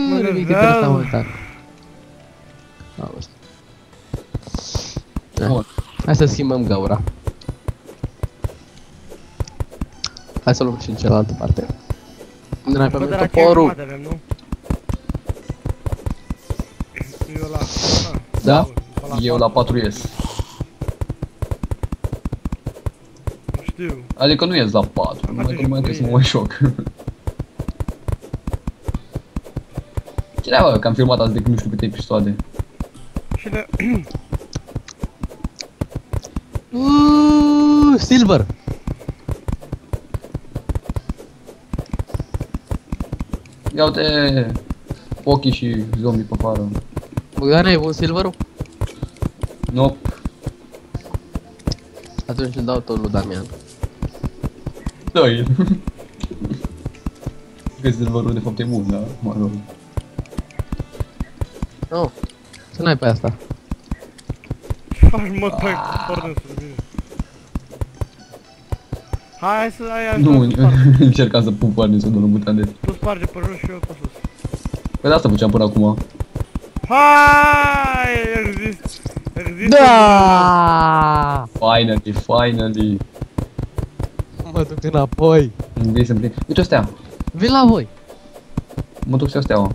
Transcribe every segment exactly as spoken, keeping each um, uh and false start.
Nu nimic de pe ăsta mă tac. Auzi. Bun. Hai să schimbăm gaura. Hai să luăm și în cealaltă parte. Unde n-ai pe mine toporul? Avem, nu? Eu la... Da? Eu la patru ies. Nu știu. Adică nu ies la patru, numai că nu mai trebuie să mă mai șoc. Ce treaba, că am filmat azi de nu știu câte episoade. Și de... Uuuu, silver! Ia uite ochii și zombie pe afară. Bogdane, ai bun silverul? Nope. Atunci îl dau tot lui Damian. Dă-i. Că silverul de fapt e bun, da? Mă rog. Nu, să n-ai pe asta. Ce faci, mă, tăi, cu pornul sus mine? Hai să ai Nu, încercam să pun poarne să domnul butan de... Tu sparge pe jos și eu pe sus. Păi de asta făceam până acum. Hai! Exist! Există! Da! Finally, finally. Mă duc înapoi. Vrei să-mi prind? Uite o stea. Vin la voi. Mă duc să iau steaua.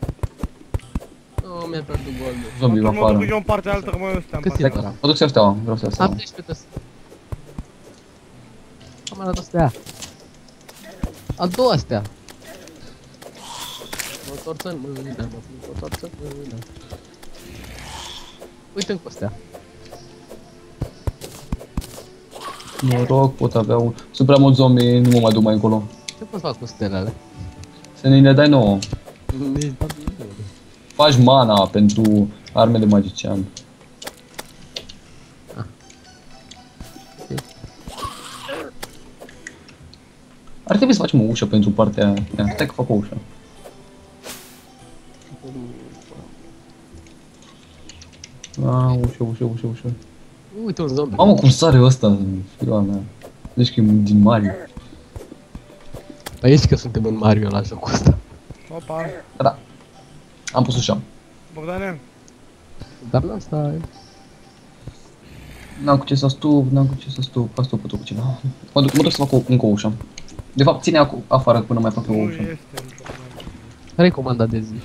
Nu, mi-a pierdut goldul. Zombie Atunci afară. mă duc eu în partea altă, că mai eu stea în Cât partea e altă. ăla? Mă duc să iau steaua, vreau să iau Am steaua. treisprezece tăs. Am arătat o stea. A doua stea. Mă torțăm, mă vedea, mă torțăm, mă vedea. Uite încă o stea. Noroc, pot avea un... Sunt prea mulți zombie, nu mă mai duc mai încolo. Ce poți fac cu stelele? Să ne le dai nouă. Nici Faci mana pentru arme de magician. Ah. Ar trebui să facem o ușă pentru partea aia. Ia, stai că fac o ușă. Ah, ușă, ușă, ușă, ușă. Uite un zombie. Mamă, cum sare ăsta în fiula mea. Deci că e din Mario. Păi ești că suntem în Mario la jocul ăsta. Opa! Da, da. Am pus ușa. Bogdane! Dar nu asta e. N-am cu ce să stup, n-am cu ce să stup. Ca stupul tu cu ceva. Mă duc, mă duc să fac o, încă o ușă. De fapt, ține acu afară până mai fac eu o Nu ușă. este nicio problemă. Care e comanda de zi?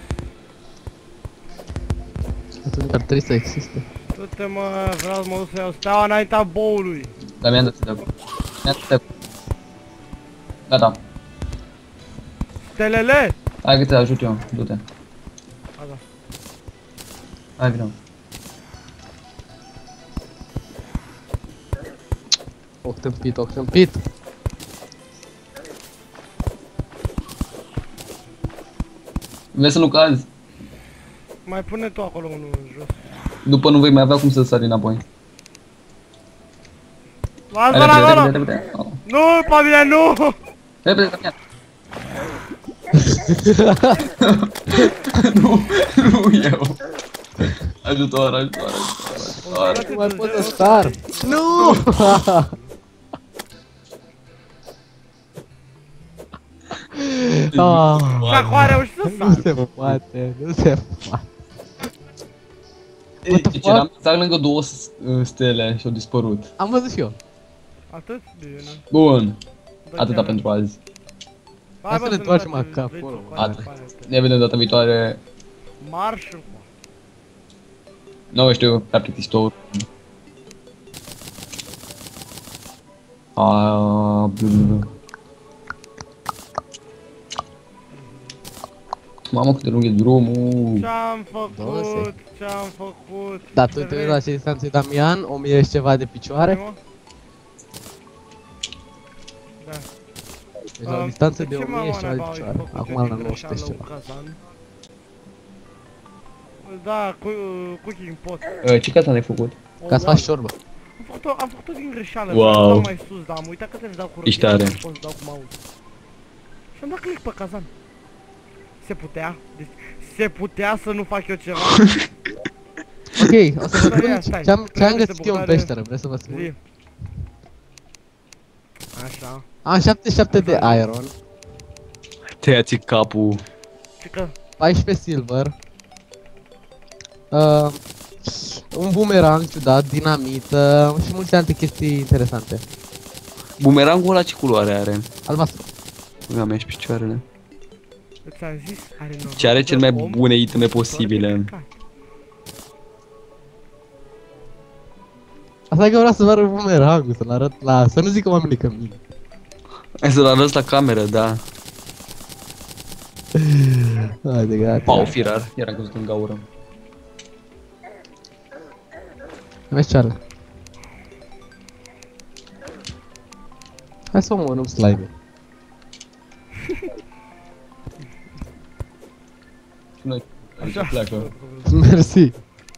Atunci ar trebui să existe. Du-te, mă, vreau să mă duc să iau steaua înaintea boului. Dar mi-am dat de acolo. Mi-am dat de acolo. Gata. Stelele! Hai că te ajut eu, du-te. Ada. Hai, vină. O tâmpit, o tâmpit. Vrei să nu cazi? Mai pune tu acolo unul în jos. După nu vei mai avea cum să sari înapoi. Hai, Lasă-l repede, acolo! repede, repede. Oh. Nu, pe mine, nu! Repede, repede. Nu, nu eu. Ajutor, ajutor, ajutor, ajutor. Nu mai pot să sar. Nu! Ah, Și acum a reușit să nu sar. se poate, nu se poate. Ei, deci eram exact lângă două uh, stele și au dispărut. Am văzut și eu. Atât? Bine. Bun, Dă atâta chiar. pentru azi. Hai, să bă, ne să întoarcem dați acasă, veți-o, acolo. coane, Atât. coane, coane. Ne vedem data viitoare. Marș. Nu știu, prea plictisitor. Ah, blu, blu, blu. Mamă, cât de lung e drumul. Ce-am făcut? Dose. Ce-am făcut? Dar tu te uiți la ce distanță e Damian, o mie și ceva de picioare. Mă? Da. Deci la o Um, distanță de ce o mie mama și ceva de naiba ai picioare. făcut Acum eu la din nouă sute și greșeală ceva. un cazan? Da, cu, cooking pot. Ce cazan ai făcut? O Ca să oală. faci ciorbă. Am făcut-o, am făcut-o din greșeală, Wow. vreau să dau mai sus, dar am uitat că trebuie să dau cu Ești rotița, tare. nu pot să dau cu mouse. Și am dat click pe cazan. Se putea? Deci, se putea să nu fac eu ceva? Ok, o să vă Stai, spun stai. ce-am ce am Trebuie găsit să eu în bucare- peșteră, vreți să vă spun? Zi. Așa. Am șaptezeci și șapte de iron. Tăiați capul. Și că paisprezece silver. Uh, un bumerang ciudat, dinamită și multe alte chestii interesante. Bumerangul ăla ce culoare are? Albastru. Băga mea și picioarele. Ți-am zis, are noroc Ce are de cel mai om, bune iteme doar posibile. de căcat. Asta e că vreau să vă arăt bumerangul, să-l arăt la... Să nu zică oamenii că mine. Hai să-l arăți la cameră, da. Hai de gata. Pau, firar. Iar am căzut în gaură. Vezi ce are? Hai să omorâm slime. Și noi, Așa. așa pleacă, Mersi.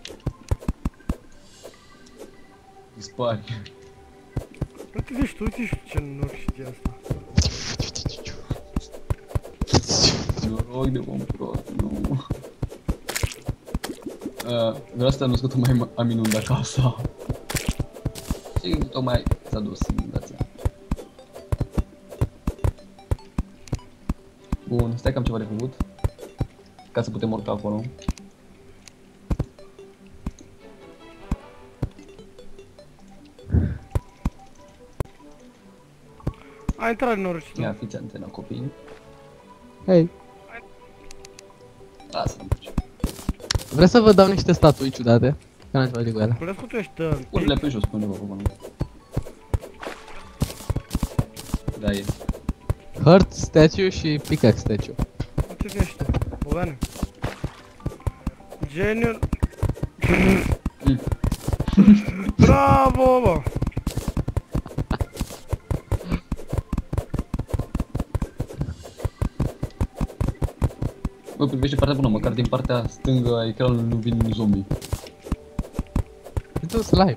dispari. Nu te zici tu, zici ce nu știi asta. Noroc de om prost, nu. Uh, vreau să te anunț că tu mai am inundat casa. Și tocmai s-a dus inundația. Bun, stai că am ceva de făcut. Ca să putem urca acolo. A intrat norocit. Ia fiți antena copii. Hei, Lasă-mă. vreți să vă dau niște statui ciudate? Că n-am ceva de cu ele. Crezi că tu ești uh, Pune-le pe jos, pune-le pe acolo. Da, e. Heart statue și pickaxe statue. Ce ești tu, Bogane? Geniu... Mm. Bravo, bă! Bă, privește partea bună, măcar din partea stângă a ecranului nu vin zombie. Uite un slime.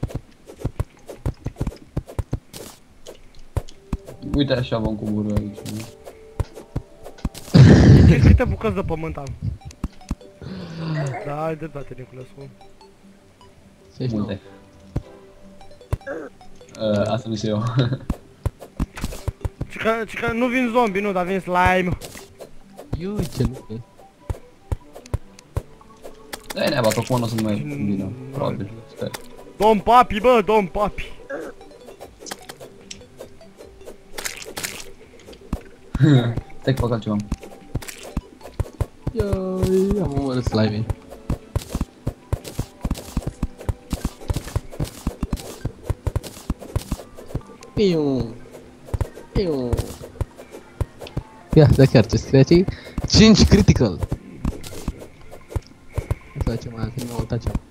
Uite așa vom coborâ aici, nu? Ce câte bucăți de pământ am? Da, ai dreptate, Niculescu. șaizeci și nouă. Multe. Uh, asta nu știu eu. Ce că, ce că nu vin zombie, nu, dar vin slime. Iu, ce nu e. Da-i neaba, că acum nu o să nu mai vină, probabil, sper. Domn papi, bă, domn papi. Stai că fac altceva. Ioi, am omorât slime-ii. Piu. Piu. Ia, da chiar ce scrie aici? cinci critical. Nu știu ce mai am, nu mă uita ceva.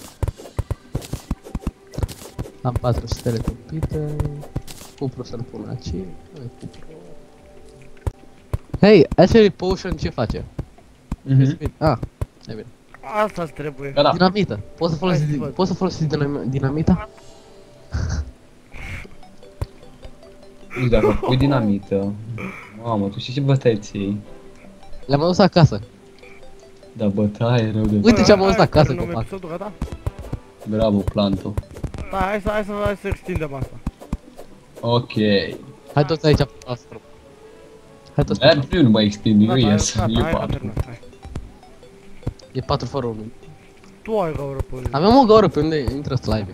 Am patru stele topite. Cupru să-l pun aici. Nu-i cupru. Hei, actually potion ce face? Mhm. Ah, e bine. Asta-ți trebuie. Gata. Dinamită. Poți să folosi, Hai să văd. poți să folosi dinam dinamita? Nu dacă pui dinamită. Mamă, tu știi ce bătaie ți-ai? Le-am adus acasă. Da, bătaie rău de... Uite ce am adus Hai, acasă, terminăm copac. episodul, gata? Bravo, planto. Da, hai să, hai să, hai să extindem asta. Ok. Hai toți aici pe nostru. Hai toți pe Eh, nostru. eu nu mai extind, eu Gata, ies, gata, eu hai că patru. terminăm, hai. E patru fără unu. Tu ai gaură pe unde. Avem o gaură pe unde intră slime.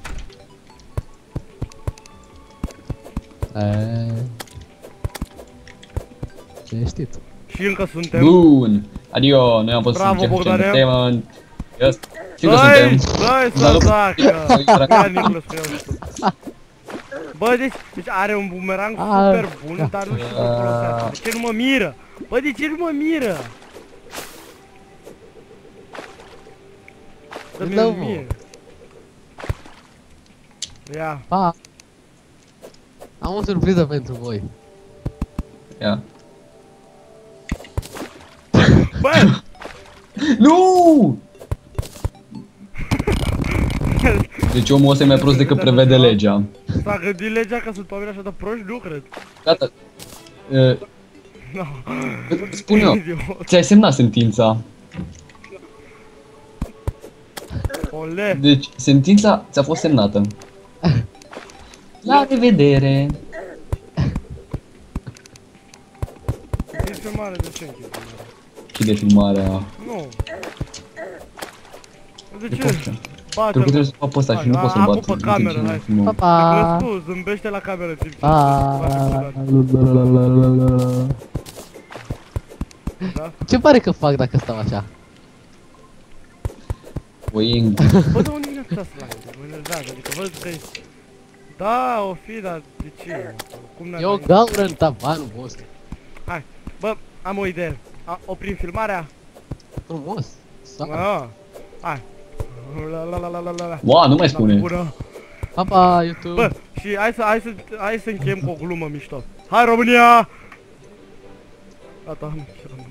Eee... Ce știi tu? Și încă suntem. Bun! Adio, noi am fost Bravo, în Bogdane. Entertainment. Yes. Și încă Dai, suntem. dai Da, să nu- zacă. Ia Niculescu, ia și tu. Bă, deci, deci are un bumerang Ah, super bun, dar nu știu cum folosește. De ce nu mă miră? Bă, de ce nu mă miră? Dă-mi Dă-o, mie. Ia. Pa! Am o surpriză pentru voi. Ia. Bă! Nu! Deci omul ăsta e mai prost decât prevede legea. S-a gândit legea că sunt oameni așa de proști? Nu cred. Gata. Uh, No. spun eu, Idiot. ți-ai semnat sentința. Ole. Deci, sentința ți-a fost semnată. La revedere! Ești pe mare, de ce închid? Și închide filmarea. Nu. De De ce? poți, pentru că Bate-l. trebuie să fac pe ăsta și nu pot să-l bat. Apă pe cameră, hai. Pa, pa. Te tu, zâmbește la cameră, timp ce Pa. Da? Ce pare că fac dacă stau așa? Wing. Bă, de unde vine această lacrime? Mă enervează, adică văd că da, o fi, dar de ce? Cum n-ai E o mai- gaură în tavanul vostru. Hai, bă, am o idee. A, oprim filmarea? Frumos. Sa. Ah, hai. La la la la la la la. Wow, nu mai spune. Bună. Pa, pa, YouTube. Bă, și hai să, hai să, hai să încheiem cu o glumă mișto. Hai România! Gata, am